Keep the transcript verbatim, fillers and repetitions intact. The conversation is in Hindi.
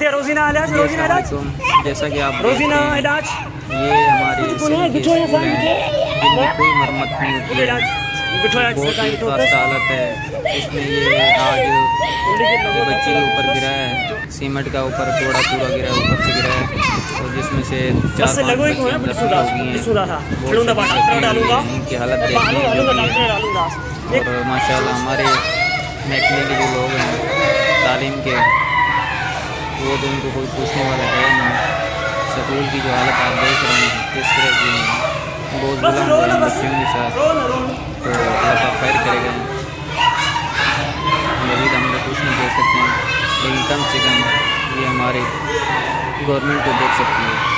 देखते हैं रोजीना इलाज, रोजीना इलाज। जैसा कि आप रोजीना इलाज, ये हमारे स्कूल हैं जिनकी कोई मरम्मत नहीं होती है, बहुत ही खस्ता हालत है। इसमें ये आज बच्चे के ऊपर गिरा है, सीमेंट का ऊपर थोड़ा पूरा गिरा है, ऊपर से गिरा है, और जिसमें से चार पाँच बच्चे अंदर हो गए हैं। इनकी हालत देखिए। और माशाल्लाह हमारे महकमे के जो लोग हैं तालीम के, वो तो उनको कोई पूछने वाला है नहीं। स्कूल की जो हालत आप देख रहे हैं किस तरह की बहुत जुल्म हो रहा है बच्चों के साथ, तो अल्लाह खैर करेगा। मजीद हम लोग कुछ नहीं दे सकते हैं, लेकिन कम से कम ये हमारे गवर्नमेंट को देख सकती है।